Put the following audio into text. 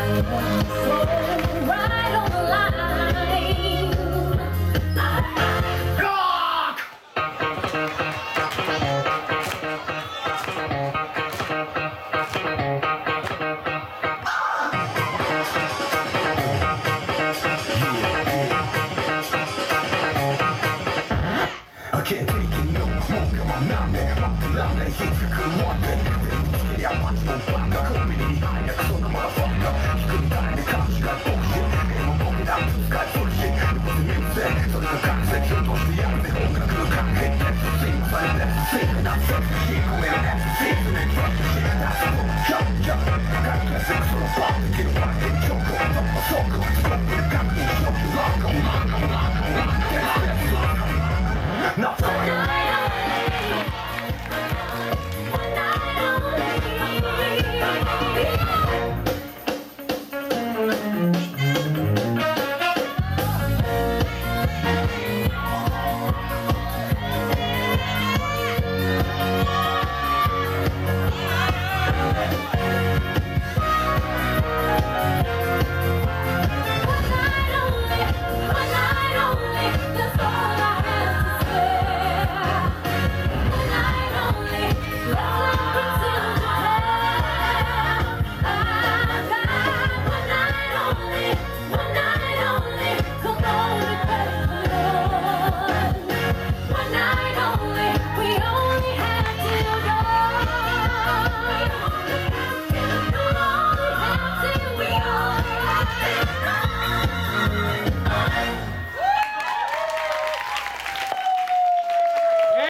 right on the line. I can't take it no more. Come on now, man. I'm not here to come on, man. Yeah, I'm not no fun. I'm coming in behind that son of a motherfucker. He couldn't die in the couch, he got bullshit. And I'm walking out to sky bullshit. It was a music, so there's a concept. You're going to the other, they're going to go to content. That's the same, but that's the same. And I'm such a shit. Going to have to take it and trust the shit. That's the whole jump. Got to fix for a bomb to get a rocket. Choke on, I'm a soaker.